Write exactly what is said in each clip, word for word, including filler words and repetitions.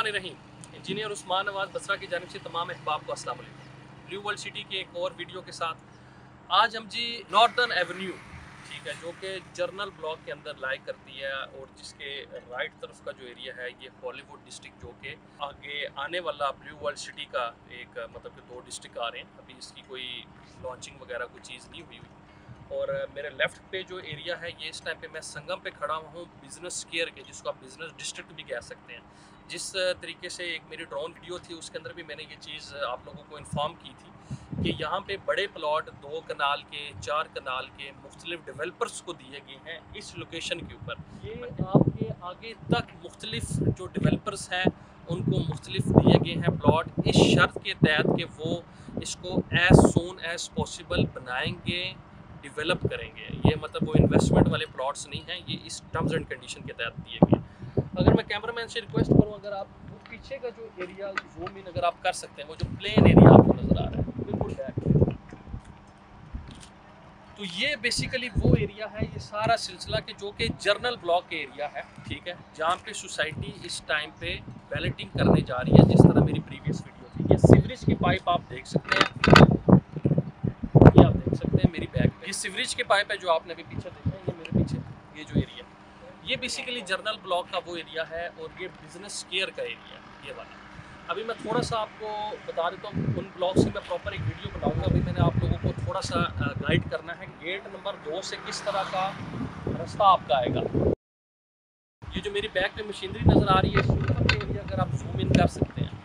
बिस्मिल्लाहिर्रहमानिर्रहीम। इंजीनियर उस्मान नवाज बसरा की जानिब से तमाम अहबाब को अस्सलाम वालेकुम। ब्लू वर्ल्ड सिटी के एक और वीडियो के साथ आज हम जी नॉर्दर्न एवेन्यू, ठीक है, जो कि जर्नल ब्लॉक के अंदर लाई करती है और जिसके राइट तरफ का जो एरिया है ये हॉलीवुड डिस्ट्रिक्ट, जो कि आगे आने वाला ब्लू वर्ल्ड सिटी का एक मतलब कि दो डिस्ट्रिक्ट आ रहे हैं। अभी इसकी कोई लॉन्चिंग वगैरह कोई चीज़ नहीं हुई हुई। और मेरे लेफ़्ट पे जो एरिया है ये इस टाइम पे मैं संगम पे खड़ा हूँ, बिज़नेस स्क्वायर के, जिसको आप बिज़नेस डिस्ट्रिक्ट भी कह सकते हैं। जिस तरीके से एक मेरी ड्रोन वीडियो थी उसके अंदर भी मैंने ये चीज़ आप लोगों को इन्फॉर्म की थी कि यहाँ पे बड़े प्लॉट दो कनाल के, चार कनाल के मुख्तलिफ डेवलपर्स को दिए गए हैं इस लोकेशन के ऊपर। ये आपके आगे तक मुख्तलिफ जो डेवलपर्स हैं उनको मुख्तलिफ दिए गए हैं प्लॉट, इस शर्त के तहत कि वो इसको एज़ सून एज़ पॉसिबल बनाएंगे, डेवलप करेंगे। ये मतलब वो इन्वेस्टमेंट वाले प्लॉट्स नहीं हैं, ये इस टर्म्स एंड कंडीशन के तहत दिए गए। अगर मैं कैमरामैन से रिक्वेस्ट करूँ, अगर आप वो पीछे का जो एरिया जूम इन अगर आप कर सकते हैं, वो जो प्लेन एरिया आपको नज़र आ रहा है बिल्कुल बैक में, तो ये बेसिकली वो एरिया है, ये सारा सिलसिला के जो कि जर्नल ब्लॉक के एरिया है, ठीक है, जहाँ पे सोसाइटी इस टाइम पे बैलेटिंग करने जा रही है। जिस तरह मेरी प्रीवियस वीडियो थी, ये सीवरेज की पाइप आप देख सकते हैं, ये आप देख सकते हैं मेरी बैक पे, ये सीवरेज के पाइप है जो आपने अभी पीछे देखा है, ये मेरे पीछे ये जो एरिया, ये बेसिकली जर्नल ब्लॉक का वो एरिया है और ये बिजनेस स्क्वायर का एरिया है ये वाला। अभी मैं थोड़ा सा आपको बता देता हूँ, उन ब्लॉक्स की मैं प्रॉपर एक वीडियो बनाऊंगा। अभी मैंने आप लोगों को थोड़ा सा गाइड करना है गेट नंबर दो से किस तरह का रास्ता आपका आएगा। ये जो मेरी बैक पे मशीनरी नज़र आ रही है, इसके एरिया अगर आप जूम इन कर सकते हैं,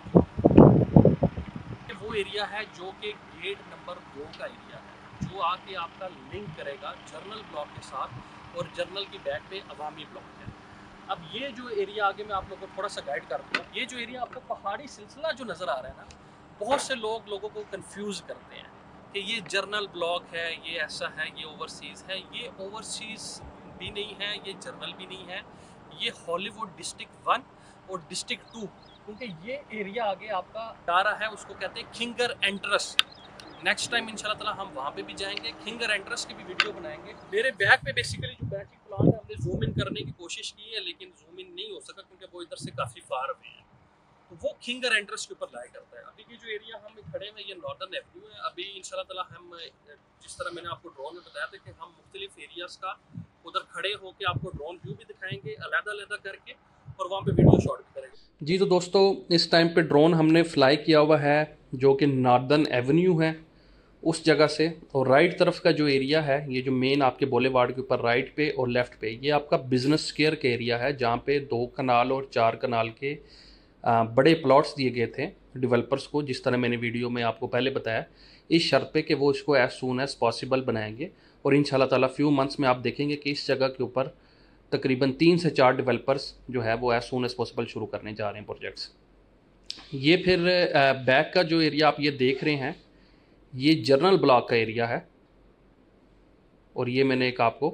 वो एरिया है जो कि गेट नंबर दो का एरिया है, जो आके आपका लिंक करेगा जर्नल ब्लॉक के साथ और जर्नल की बैक पे अवामी ब्लॉक है। अब ये जो एरिया आगे मैं आप लोगों को थोड़ा सा गाइड कर दूँ, ये जो एरिया आपको पहाड़ी सिलसिला जो नज़र आ रहा है ना, बहुत से लोग लोगों को कंफ्यूज करते हैं कि ये जर्नल ब्लॉक है, ये ऐसा है, ये ओवरसीज़ है। ये ओवरसीज़ भी नहीं है, ये जर्नल भी नहीं है, ये हॉलीवुड डिस्ट्रिक्ट वन और डिस्ट्रिक्ट टू, क्योंकि ये एरिया आगे आपका आ रहा है, उसको कहते हैं खिंगर एंट्रस। नेक्स्ट टाइम इंशाल्लाह ताला हम वहाँ पे भी जाएंगे, खिंगर एंट्रस की भी वीडियो बनाएंगे। मेरे बैक पे बेसिकली जो बैटरी प्लांट है, हमने जूम इन करने की कोशिश की है लेकिन जूम इन नहीं हो सका क्योंकि वो इधर से काफ़ी फार हुए हैं। तो वो खिंगर एंट्रस के ऊपर लाई करता है। अभी ये जो एरिया हम खड़े हैं ये नॉर्दर्न एवेन्यू है। अभी इंशाल्लाह ताला हम जिस तरह मैंने आपको ड्रोन में बताया था कि हम मुख्तलिफ एरियाज़ का उधर खड़े होकर आपको ड्रोन व्यू भी दिखाएंगे अलग-अलग करके और वहाँ पे वीडियो शॉट भी करेंगे। जी तो दोस्तों, इस टाइम पे ड्रोन हमने फ्लाई किया हुआ है जो कि नॉर्दर्न एवेन्यू है उस जगह से, और राइट तरफ का जो एरिया है, ये जो मेन आपके बोलेवार्ड के ऊपर राइट पे और लेफ़्ट पे, ये आपका बिज़नेस स्क्वायर का एरिया है जहाँ पे दो कनाल और चार कनाल के आ, बड़े प्लॉट्स दिए गए थे डेवलपर्स को, जिस तरह मैंने वीडियो में आपको पहले बताया, इस शर्त पे कि वो इसको एज सून एज पॉसिबल बनाएंगे। और इंशाल्लाह ताला फ्यू मंथ्स में आप देखेंगे कि इस जगह के ऊपर तकरीबन तीन से चार डेवलपर्स जो है वो एज सून एज पॉसिबल शुरू करने जा रहे हैं प्रोजेक्ट्स। ये फिर बैक का जो एरिया आप ये देख रहे हैं, ये जर्नल ब्लॉक का एरिया है। और ये मैंने एक आपको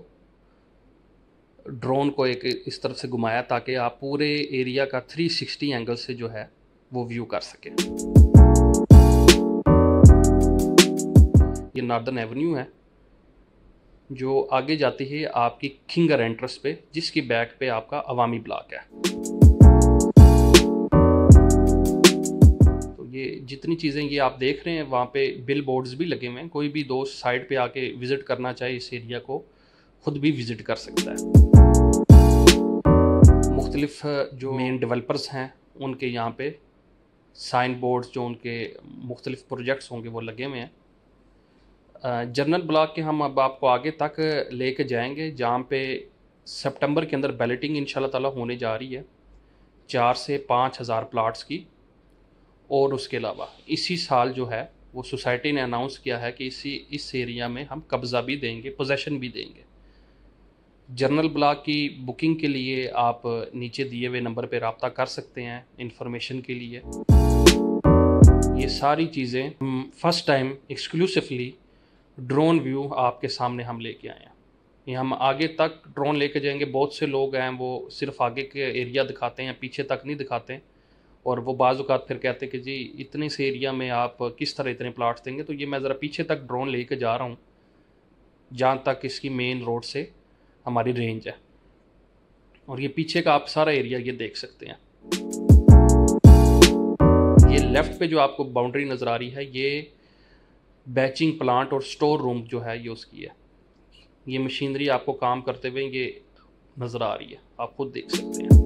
ड्रोन को एक इस तरफ से घुमाया ताकि आप पूरे एरिया का थ्री सिक्सटी एंगल से जो है वो व्यू कर सकें। ये नॉर्दर्न एवेन्यू है जो आगे जाती है आपकी खिंगर एंट्रस पे, जिसकी बैक पे आपका अवामी ब्लॉक है। तो ये जितनी चीज़ें ये आप देख रहे हैं, वहाँ पे बिल बोर्ड्स भी लगे हुए हैं। कोई भी दोस्त साइड पे आके विज़िट करना चाहे इस एरिया को खुद भी विज़िट कर सकता है। मुख्तलिफ जो मेन डेवलपर्स हैं उनके यहाँ पे साइन बोर्ड्स जो उनके मुख्तलिफ प्रोजेक्ट्स होंगे वो लगे हुए हैं। जर्नल ब्लॉक के हम अब आपको आगे तक लेके जाएंगे जहाँ पे सितंबर के अंदर बैलेटिंग इंशाल्लाह ताला होने जा रही है चार से पाँच हज़ार प्लाट्स की। और उसके अलावा इसी साल जो है वो सोसाइटी ने अनाउंस किया है कि इसी इस एरिया में हम कब्ज़ा भी देंगे, पोजेसन भी देंगे। जर्नल ब्लॉक की बुकिंग के लिए आप नीचे दिए हुए नंबर पर रब्ता कर सकते हैं इंफॉर्मेशन के लिए। ये सारी चीज़ें हम first time exclusively drone view आपके सामने हम लेके आए हैं। ये हम आगे तक ड्रोन लेके जाएंगे। बहुत से लोग हैं वो सिर्फ आगे के एरिया दिखाते हैं, पीछे तक नहीं दिखाते, और वो बाज़ औक़ात फिर कहते हैं कि जी इतने से एरिया में आप किस तरह इतने प्लाट्स देंगे। तो ये मैं ज़रा पीछे तक ड्रोन लेके जा रहा हूँ जहाँ तक इसकी मेन रोड से हमारी रेंज है, और ये पीछे का आप सारा एरिया ये देख सकते हैं। ये लेफ़्ट पे जो आपको बाउंड्री नज़र आ रही है, ये बैचिंग प्लांट और स्टोर रूम जो है ये उसकी है। ये मशीनरी आपको काम करते हुए ये नज़र आ रही है, आप खुद देख सकते हैं।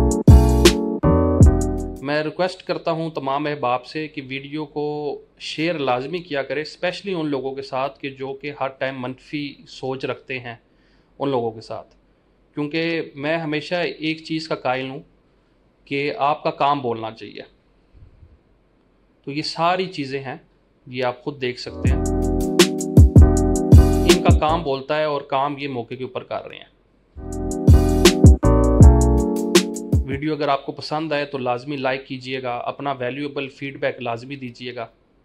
मैं रिक्वेस्ट करता हूँ तमाम अहबाब से कि वीडियो को शेयर लाजमी किया करें, स्पेशली उन लोगों के साथ कि जो कि हर टाइम मनफी सोच रखते हैं, उन लोगों के साथ। क्योंकि मैं हमेशा एक चीज़ का कायल हूँ कि आपका काम बोलना चाहिए। तो ये सारी चीज़ें हैं, ये आप खुद देख सकते हैं, इनका काम बोलता है और काम ये मौके के ऊपर कर रहे हैं। वीडियो अगर आपको पसंद आए तो लाजमी लाइक कीजिएगा, अपना वैल्यूएबल फीडबैक लाजमी दीजिएगा।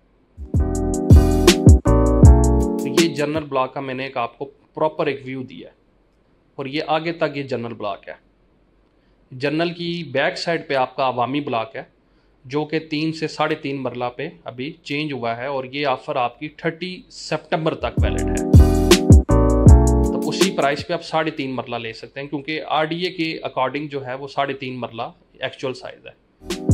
तो ये जनरल ब्लॉक का मैंने एक आपको प्रॉपर एक व्यू दिया है और ये आगे तक ये जनरल ब्लॉक है। जनरल की बैक साइड पे आपका अवामी ब्लॉक है जो कि तीन से साढ़े तीन मरला पे अभी चेंज हुआ है और ये ऑफ़र आपकी तीस सितंबर तक वैलिड है। तो उसी प्राइस पे आप साढ़े तीन मरला ले सकते हैं क्योंकि आरडीए के अकॉर्डिंग जो है वो साढ़े तीन मरला एक्चुअल साइज़ है।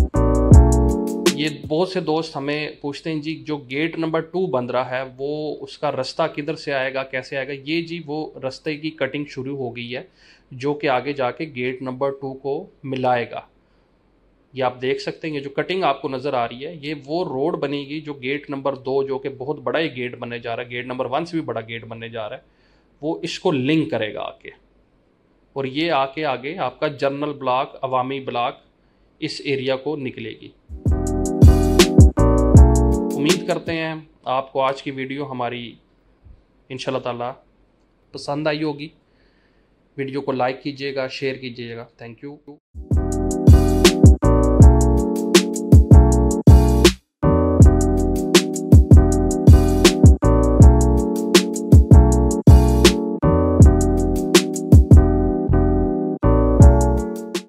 ये बहुत से दोस्त हमें पूछते हैं जी जो गेट नंबर टू बन रहा है वो उसका रास्ता किधर से आएगा, कैसे आएगा। ये जी वो रास्ते की कटिंग शुरू हो गई है जो कि आगे जाके गेट नंबर टू को मिलाएगा। ये आप देख सकते हैं, ये जो कटिंग आपको नज़र आ रही है ये वो रोड बनेगी जो गेट नंबर दो, जो कि बहुत बड़ा ही गेट बनने जा रहा है, गेट नंबर वन से भी बड़ा गेट बनने जा रहा है, वो इसको लिंक करेगा आके। और ये आके आगे आपका जनरल ब्लॉक, अवामी ब्लॉक इस एरिया को निकलेगी। उम्मीद करते हैं आपको आज की वीडियो हमारी इंशाल्लाह ताला पसंद आई होगी। वीडियो को लाइक कीजिएगा, शेयर कीजिएगा। Thank you.